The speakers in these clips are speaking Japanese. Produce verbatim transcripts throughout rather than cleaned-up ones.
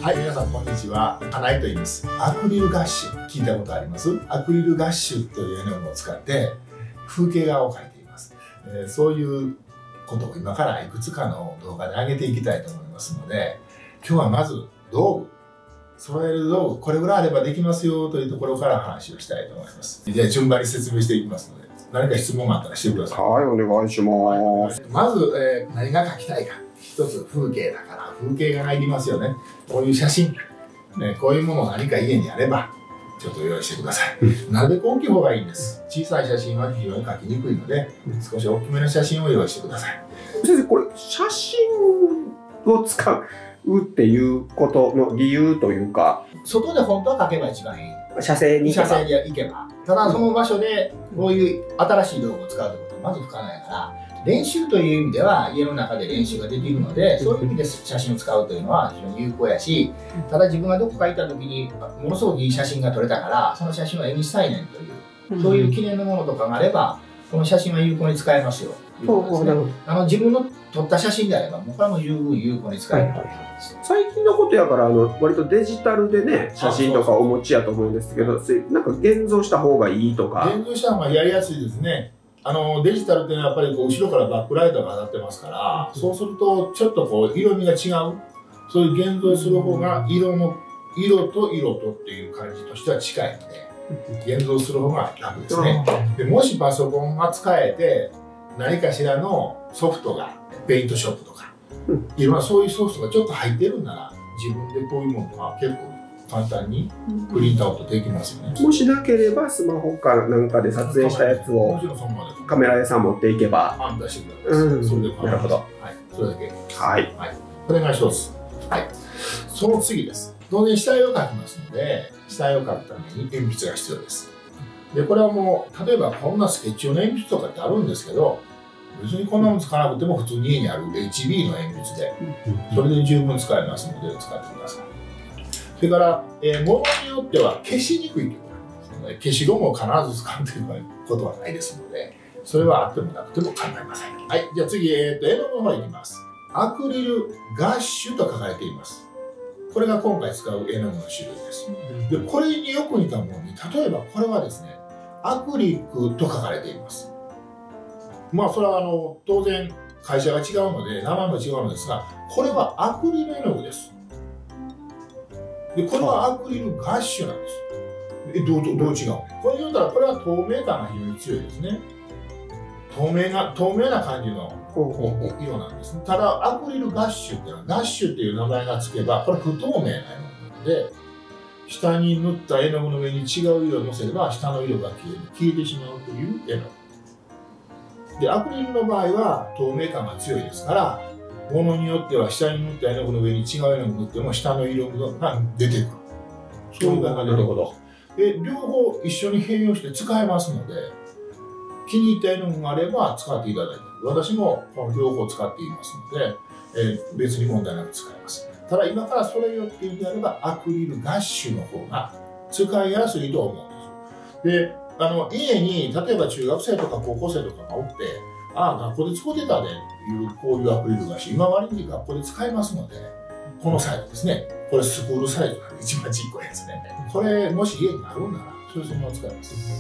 はい、皆さんこんにちは。金井と言います。アクリルガッシュ、聞いたことあります？アクリルガッシュという絵の具を使って風景画を描いています。えー、そういうことを今からいくつかの動画で上げていきたいと思いますので、今日はまず道具、揃える道具、これぐらいあればできますよというところから話をしたいと思います。じゃあ順番に説明していきますので、何か質問があったらしてください。 はい、お願いします。 まず、えー、何が描きたいか。一つ風景だから風景画がいりますよね。こういう写真、ね、こういうものが何か家にあればちょっと用意してください。なるべく大きい方がいいんです。小さい写真は非常に描きにくいので、少し大きめの写真を用意してください。 先生、これ写真を使うっていうことの理由というか、 外で本当は描けば一番いい。 写生に行けば。 写生に行けば。ただその場所でこういう新しい道具を使うということはまず不可能やから、練習という意味では家の中で練習ができるので、そういう意味で写真を使うというのは非常に有効やし、ただ自分がどこか行った時にものすごくいい写真が撮れたからその写真を絵にしたいねんという、そういう記念のものとかがあればこの写真は有効に使えますよということですね。あの自分の撮った写真であればもうこれも十分有効に使えるということです。 最近のことやからあの割とデジタルでね写真とかお持ちやと思うんですけど、なんか現像した方がいいとか。 現像した方がやりやすいですね。あのデジタルっていうのはやっぱりこう後ろからバックライトが当たってますから、うん、そうするとちょっとこう色味が違う、そういう現像する方が色の色と色とっていう感じとしては近いので、現像する方が楽ですね。でもしパソコンが使えて何かしらのソフトがペイントショップとか、うん、いろんなそういうソフトがちょっと入ってるんなら自分でこういうものが結構簡単にプリントアウトできますよね。 もしなければスマホかなんかで撮影したやつをカメラ屋さん持っていけば案出してください。うん、それでなるほど。はい、 それだけ。 はい。 はい。これが一つ。はい。その次です。当然下絵を描きますので、下絵を描くために鉛筆が必要です。で、これはもう例えばこんなスケッチ用の鉛筆とかってあるんですけど、別にこんなの使わなくても普通に家にある エイチビー の鉛筆で、それで十分使えますので使ってください。それから、えー、物によっては消しにくいということなんですので、消しゴムを必ず使うということはないですので、それはあってもなくても構いません。はい、じゃあ次、えー、と絵の具の方に行きます。アクリルガッシュと書かれています。これが今回使う絵の具の種類です。で、これによく似たものに、例えばこれはですね、アクリルと書かれています。まあ、それはあの当然会社が違うので、名前も違うのですが、これはアクリル絵の具です。でこれはアクリルガッシュなんです。えどうどうどう違うの？これ言うたらこれは透明感が非常に強いですね。透明な透明な感じの色なんです。ただアクリルガッシュっていうのはガッシュっていう名前がつけばこれ不透明な絵の具なので、下に塗った絵の具の上に違う色をのせれば下の色が消える消えてしまうという絵の具で、アクリルの場合は透明感が強いですから、ものによっては下に塗った絵の具の上に違う絵の具塗っても下の色が出てくる。そういうのが出てくる。で、両方一緒に併用して使えますので、気に入った絵の具があれば使っていただいて、私もこの両方使っていますので、えー、別に問題なく使えます。ただ今からそれよっていうのであれば、アクリルガッシュの方が使いやすいと思うんです。で、あの家に例えば中学生とか高校生とかがおって、ああ、学校で使ってたでいうこういうアクリルガッシュ、今割に学校で使えますので、このサイズですね。これスクールサイズなんで一番ちっこいやつね。これもし家にあるんなら、それそのまま使います。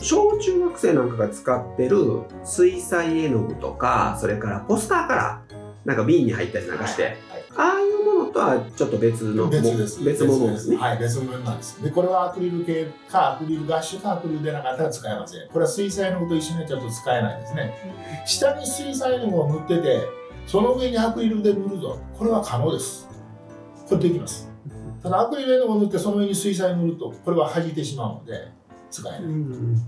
小中学生なんかが使ってる水彩絵の具とか、それからポスターからなんか瓶に入ったりなんかして、はいはい、ああいうものとはちょっと別の別です。 別物ですね。 はい、別物なんです。で、これはアクリル系かアクリルガッシュかアクリルでなかったら使えません。これは水彩絵の具と一緒にちょっと使えないですね。下に水彩絵の具を塗ってて、その上にアクリルで塗るぞ。これは可能です。これできます。ただアクリル絵の具を塗ってその上に水彩を塗ると、これは弾いてしまうので使えないということになります。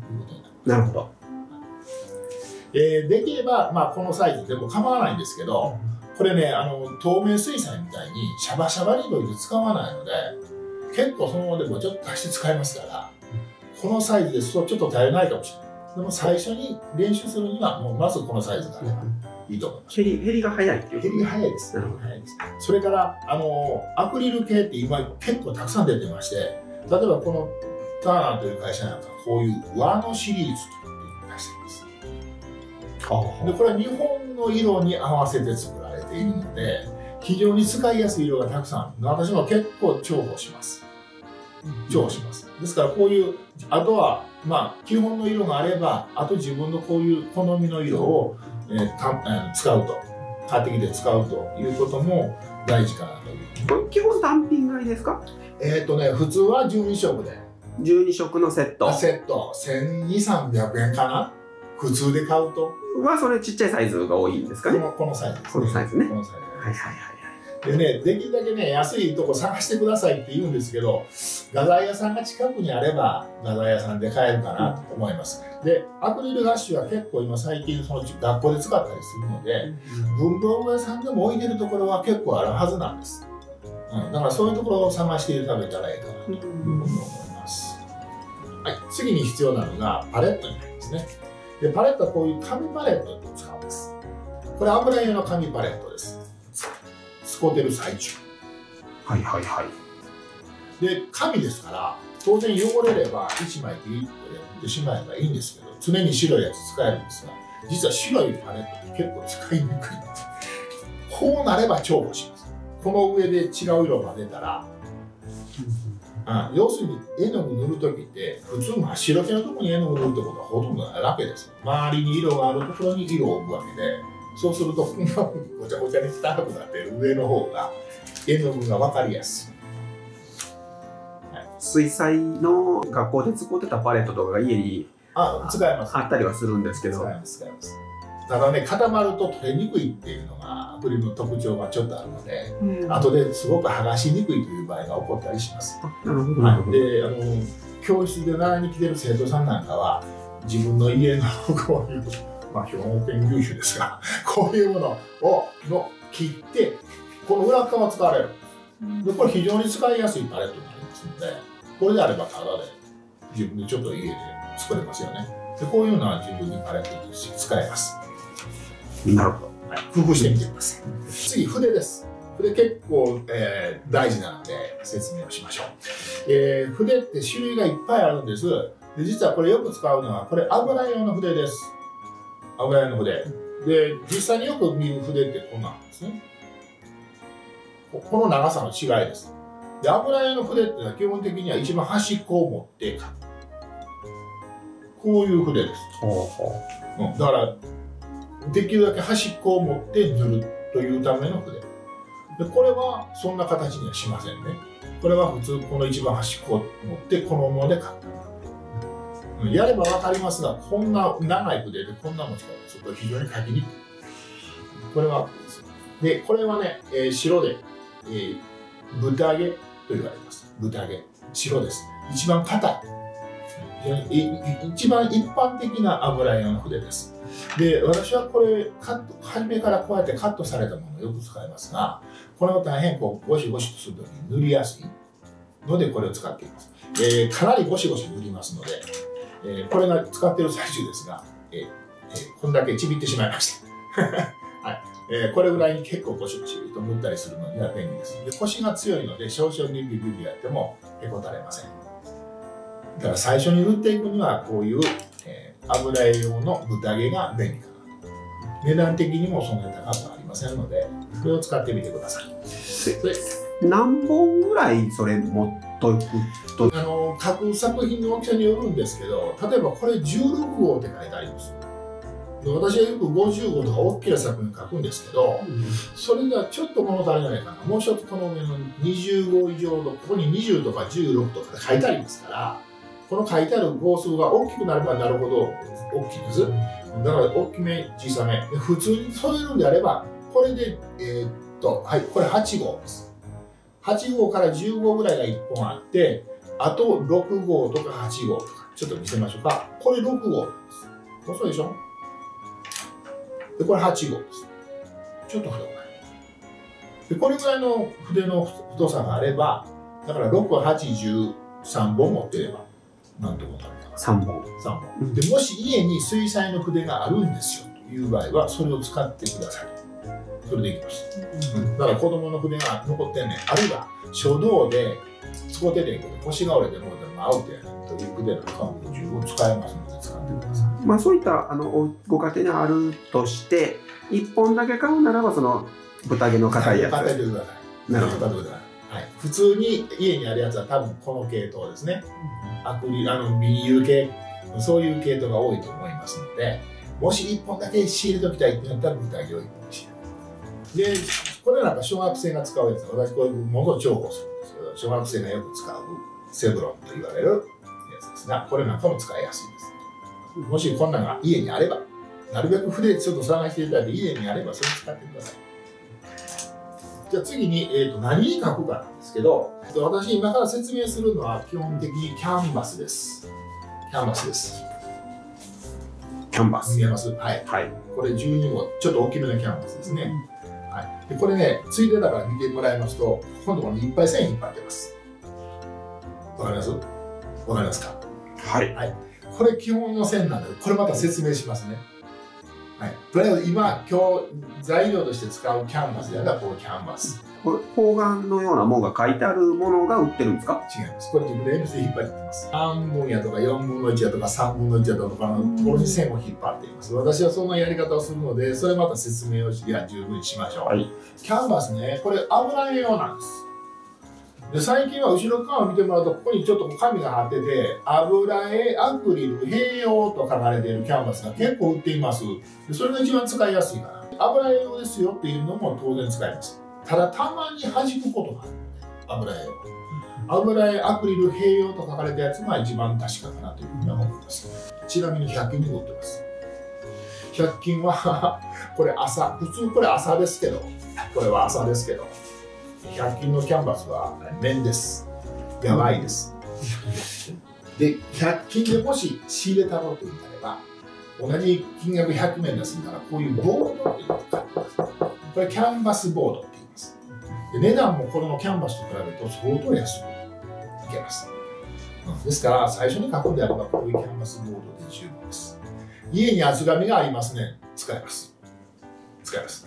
なるほど。 えー、できれば、まあ、このサイズでも構わないんですけど、これね、あの透明水彩みたいにシャバシャバにといって使わないので、結構そのままでもちょっと足して使えますから、このサイズですとちょっと足りないかもしれない。でも最初に練習するにはもうまずこのサイズがあればいいと思います。 減り減りが早いっていう減りが早いです。早いです。それからあのアクリル系って今結構たくさん出てまして、例えばこのターナーという会社なんかこういう和のシリーズというのを出しています。でこれは日本の色に合わせて作られているので、 非常に使いやすい色がたくさんある。私も結構重宝します。重宝します。ですからこういう、あとは、まあ、基本の色があれば、あと自分のこういう好みの色を、えー、かえー、使うと。買ってきて使うということも大事かなという。 これ基本単品買いですか？ えっとね、普通はじゅうに色で。 じゅうに色のセット。 セット、せんにひゃく、さんびゃくえんかな？普通で買うと。 は、それちっちゃいサイズが多いんですかね？ この、このサイズですね。 このサイズね。 このサイズ。 はいはいはい。 でね、できるだけね、安いとこ探してくださいって言うんですけど、画材屋さんが近くにあれば、画材屋さんで買えるかなと思います。で、アクリルガッシュは結構今最近その学校で使ったりするので、文房具屋さんでも置いてるところは結構あるはずなんです。うん、だからそういうところを探して食べたらいいかなというふうに思います。はい、次に必要なのがパレットになりますね。で、パレットはこういう紙パレットを使うんです。これ油用の紙パレットです。使ってる最中。 はいはいはい。 で、紙ですから、当然汚れればいちまいピリッとやってしまえばいいんですけど、常に白いやつ使えるんですが、実は白いパレットって結構使いにくいんです。こうなれば重宝します。この上で違う色が出たら、あ要するに絵の具塗るときって、普通真っ白系のところに絵の具塗るってことはほとんどないわけですよ。周りに色があるところに色を置くわけで、そうするとこんなふうにごちゃごちゃに汚くなっている上の方が絵の具が分かりやすい。はい、 水彩の学校で使ってたパレットとかが家にあ使えます、 あったりはするんですけど、 使えます使えます。ただね、固まると取れにくいっていうのがアクリルの特徴がちょっとあるので、うん、後ですごく剥がしにくいという場合が起こったりします。 なるほど、はい、 であの教室で習いに来てる生徒さんなんかは自分の家のこういうまあ、兵庫県牛種ですが、こういうものをの切って、この裏側を使われる。で、これ非常に使いやすいパレットになりますので、これであればタダで自分でちょっと家で作れますよね。で、こういうのは自分にパレットとして使えます。 なるほど。 はい、工夫してみてください。次、筆です。筆結構、えー、大事なので説明をしましょう。えー、筆って種類がいっぱいあるんです。で、実はこれよく使うのは、これ油用の筆です。油絵の筆で、実際によく見る筆ってこんなんですね。この長さの違いです。で、油絵の筆ってのは基本的には一番端っこを持って描く。こういう筆です。うん、だからできるだけ端っこを持って塗るというための筆で、これはそんな形にはしませんね。これは普通この一番端っこを持ってこのままで描く。やれば分かりますが、こんな長い筆でこんな持ち方ですと非常に書きにくい。これはで、これはね、えー、白で、えー、豚揚げと言われます。豚揚げ。白です。一番硬い。一番一般的な油用の筆です。で、私はこれ、カット、初めからこうやってカットされたものをよく使いますが、これを大変こうゴシゴシとするときに塗りやすいので、これを使っています。えー、かなりゴシゴシ塗りますので、えー、これが使っている最中ですが、えーえー、こんだけちびってしまいました。はいえー、これぐらいに結構ゴシゴシと塗ったりするのには便利です。で、コシが強いので少々ビビビビやってもへこたれません。だから最初に塗っていくにはこういう、えー、油絵用の豚揚げが便利かなと。値段的にもそんなに高くありませんので、これを使ってみてください。 何本ぐらいそれ持っとくとあの各作品の大きさによるんですけど、例えばこれじゅうろくごうって書いてあります。で、私はよくごじゅうごとか大きな作品書くんですけど、うん、それがちょっと物足りないかな。もう一つこの上のにじゅうご以上のここににじゅうとかじゅうろくとか書いてありますから、この書いてある号数が大きくなればなるほど大きいです。だから大きめ小さめで普通に添えるんであればこれでえー、っとはいこれはちごうです。はちごうからじゅうごうぐらいがいっぽんあって、あとろくごうとかはちごうとかちょっと見せましょうか。これろくごうです。細いでしょ。でこれはちごうです。ちょっと太くない。でこれぐらいの筆の太さがあれば、だからろく、はち、じゅうさんぼん持ってればなんとかなるかな。 さんぼん。 さんぼん。でもし家に水彩の筆があるんですよという場合はそれを使ってください。それでいきます。うん、だから子供の筆が残ってんねん。あるいは書道で使っててんけど腰が折れてもうてもアウトやねんという筆なんかも十分使えますので使ってください。 まあそういったあのご家庭にあるとして、 いっぽんだけ買うならばその豚毛の硬いやつ。 硬いでください。 なるほど。 はい、普通に家にあるやつは多分この系統ですね。アクリあのビニール系、そういう系統が多いと思いますので、もしいっぽんだけ仕入れておきたいってなったら豚毛をいっぽん仕入れる。で、これなんか小学生が使うやつ、私これもの重宝するんですけど、小学生がよく使うセブロンと言われるやつですが、これなんかも使いやすいです。もしこんなのが家にあれば、なるべく筆でちょっと探していただいて、家にあればそれ使ってください。じゃあ次に、えー、と何に書くかなんですけど、私今から説明するのは基本的にキャンバスです。キャンバスです。 キャンバス。 見えます？はい。はい、これじゅうにごう、ちょっと大きめのキャンバスですね。うん、はい。でこれね、ついでだから見てもらいますと、今度このいっぱい線引っ張ってます。わかります？わかりますか？はい。はい。これ基本の線なんで、これまた説明しますね。はい、とりあえず今、今日材料として使うキャンバスであればこのキャンバス。 これ方眼のようなものが書いてあるものが売ってるんですか？ 違います。これ自分で鉛筆で引っ張っています。さんぶんやとかよんぶんのいちやとかさんぶんのいちやとかのところに線を引っ張っています。私はそんなやり方をするので、それまた説明をして十分にしましょう。はい、キャンバスね、これ油絵用なんです。で最近は後ろ側を見てもらうと、ここにちょっと紙が貼ってて、油絵、アクリル、併用と書かれているキャンバスが結構売っています。でそれが一番使いやすいかな。油絵用ですよっていうのも当然使います。ただ、たまに弾くことがあるので、油絵を。油絵、アクリル、併用と書かれたやつが一番確かかなというふうに思います。ちなみにひゃく均にも売ってます。ひゃく均はこれ朝、普通これ朝ですけど、これは朝ですけど、ひゃく均のキャンバスは面です。やばいです。で、ひゃく均でもし仕入れたろうというのであれば、同じ金額ひゃくめんですんだら、こういうボードっていうのを買ってます。これキャンバスボードって言います。で値段もこのキャンバスと比べると相当安くいけます。ですから、最初に書くんであれば、こういうキャンバスボードで十分です。家に厚紙がありますね。使えます。使えます。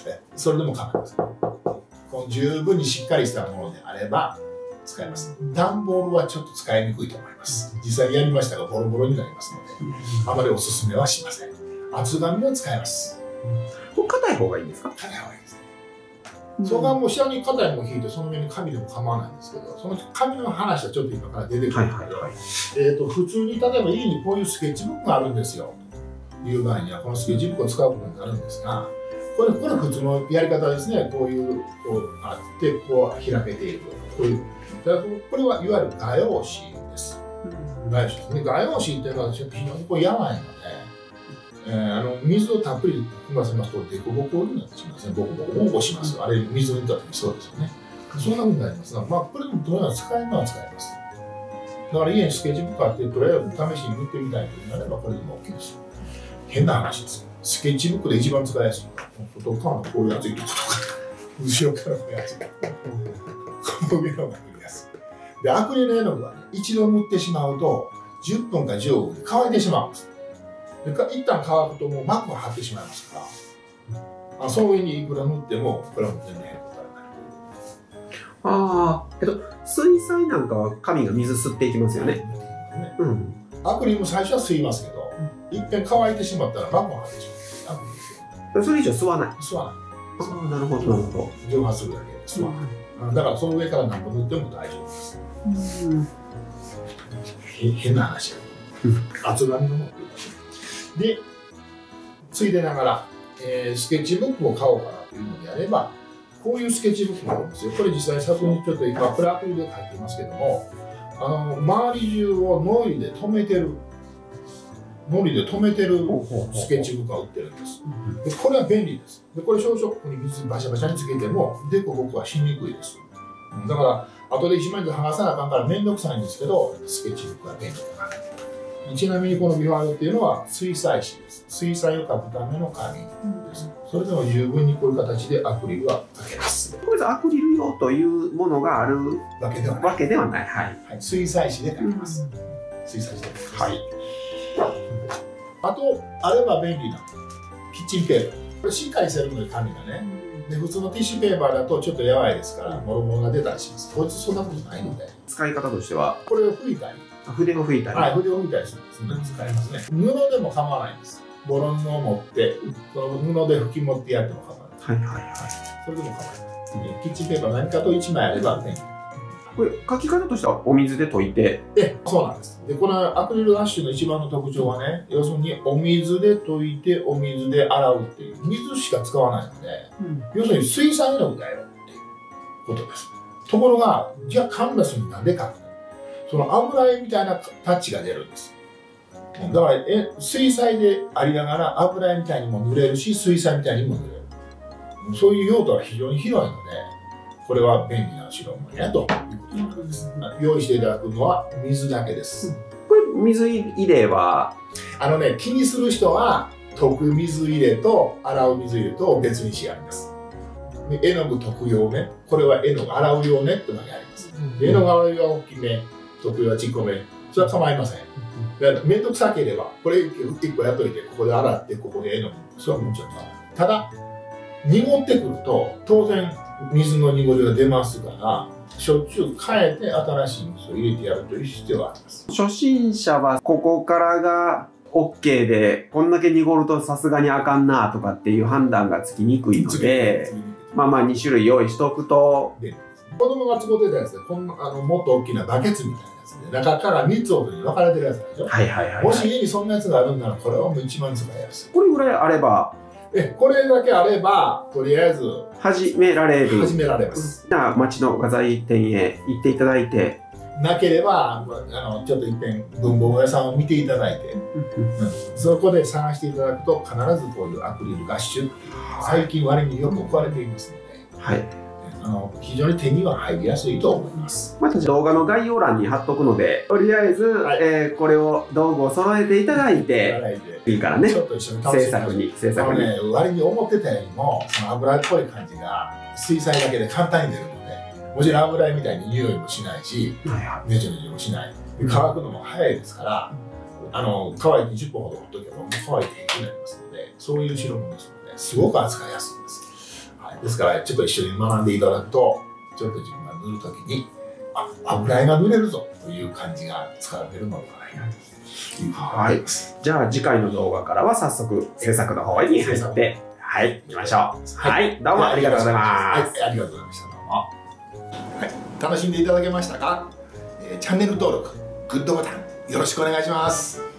それでも構いません。十分にしっかりしたものであれば使えます。段ボールはちょっと使いにくいと思います。実際にやりましたがボロボロになりますので、あまりおすすめはしません。厚紙は使えます。 これ硬い方がいいんですか？ 硬い方がいいですね。そこはもう下に硬いのを引いてその上に紙でも構わないんですけど、その紙の話はちょっと今から出てくるんですけど、えっと普通に例えば家にこういうスケッチブックがあるんですよという場合にはこのスケッチブックを使うことになるんですが。これ、これ普通のやり方ですね。こういう、こうあって、こう開けていく。こういう。だからこれはいわゆる画用紙です。画用紙ですね。画用紙っていうのは非常にこうやばいので、えー、あの水をたっぷり含ませますと、凸凹になってしまいますね。ボコボコボコします。あれ、水を入れた時そうですよね。そんなふうになりますが、まあ、これもどのような使えるのは使えます。だから家にスケッチブックあって、とりあえず試しに塗ってみたいとなれば、これでも OK です。変な話ですよ。スケッチブックで一番使いやすいのは、外側のこういうやついるとか、後ろからのやつ、この上の方が塗りやすい。で、アクリル絵の具はね、一度塗ってしまうと、じゅっぷんかじゅうごふんで乾いてしまうんです。で一旦乾くともう膜が張ってしまいますから、あその上にいくら塗っても、これはもう全然変なことになる。 ああ、えっと、水彩なんかは紙が水吸っていきますよね。 うん。アクリルも最初は吸いますけど、いっぺん乾いてしまったら膜が張ってしまう。 それ以上吸わない。 吸わない。 ああ、なるほど、なるほど。 蒸発するだけで吸わない。だからその上から何個塗っても大丈夫です。うん、変な話や。厚紙の方で、ついでながら、えー、スケッチブックを買おうかなというのであれば、こういうスケッチブックがあるんですよ。これ実際作品ちょっと今プラアクリルで書いてますけども、あの周り中をノリで留めてる。ノリで留めてるスケッチブックが売ってるんです。でこれは便利です。でこれ小食に水バシャバシャにつけてもデコボコはしにくいです。だから後で一枚ずつ剥がさなあかんから面倒くさいんですけど、スケッチブックが便利だな。ちなみにこのビファールっていうのは水彩紙です。水彩を描くための紙です。それでも十分にこういう形でアクリルは描けます。 これアクリル用というものがあるわけではない。 わけではない。はい。 はい、水彩紙で描けます。水彩紙で描けます。はい。あと、あれば便利なキッチンペーパー。これしっかりしてるので紙がね。で、普通のティッシュペーパーだとちょっとやばいですから、もろもろが出たりします。こいつそんなことないので。 使い方としてはこれを拭いたり。 筆を拭いたり。 はい、筆を拭いたりするんですね。使えますね。布でも構わないんです。 ボロ布を持ってその布で拭き持ってやっても構わない。 はいはいはい。 それでも構わない。キッチンペーパー何かといちまいあれば便利。 これ書き方としてはお水で溶いて。 え、そうなんです。で、このアクリルガッシュの一番の特徴はね、要するにお水で溶いてお水で洗うっていう水しか使わないので、うん、要するに水彩絵の具だよっていうことです。ところが、じゃあカンバスになんで描くの？その油絵みたいなタッチが出るんです。だからえ水彩でありながら油絵みたいにも塗れるし、水彩みたいにも塗れる。そういう用途が非常に広いので、これは便利な代物やということになるんです。用意していただくのは水だけです。 これ水入れはあのね、気にする人は溶く水入れと洗う水入れと別にしてあります。絵の具溶く用ね、これは絵の具洗う用ねってのがあります。絵の具洗う用は大きめ、溶く用はちっこめ、それは構いません。だから面倒くさければ、これいっこやっといて、ここで洗って、ここで絵の具、それはもちろんただ、濁ってくると、当然水の濁りが出ますから、しょっちゅう変えて新しい水を入れてやるという必要があります。 初心者はここからが OK で、こんだけ濁るとさすがにあかんなとかっていう判断がつきにくいので、まあまあに種類用意しておくと。 子供が使ってたやつで、こんなあのもっと大きなバケツみたいなやつで、中からみっつほどに分かれてるやつなんでしょ。はいはいはい。もし家にそんなやつがあるんなら、これはもう一番使いやすい。 これぐらいあれば、 え、これだけあれば、とりあえず始められる。 始められます。 じゃあ、町の画材店へ行っていただいて。 なければ、あのちょっといっぺん文房具屋さんを見ていただいて、うん、そこで探していただくと、必ずこういうアクリルガッシュっていう、最近割によく置かれていますので、はい、あの非常に手には入りやすいと思います。 また動画の概要欄に貼っとくので、とりあえず、はい、えー、これを道具を揃えていただいて、いいからね、 ちょっと一緒に楽し制作に制作に、 ね、割に思ってたよりもその油っぽい感じが水彩だけで簡単に出るので、もちろん油絵みたいに匂いもしないし、ねちょねちょもしない、乾くのも早いですから、あの乾いてじゅっぷんほどほっとけばもう乾いて平気になりますので、そういう代物ですのですごく扱いやすいんです。ですからちょっと一緒に学んでいただくと、ちょっと自分が塗るときに、あ、油絵が塗れるぞという感じが使われるのではないかというふうに思います。 じゃあ次回の動画からは早速制作の方に入って、はい、行きましょう。はい、はい、どうもありがとうございます。 はい、ありがとうございました。どうも。はい、楽しんでいただけましたか？えー、チャンネル登録、グッドボタンよろしくお願いします。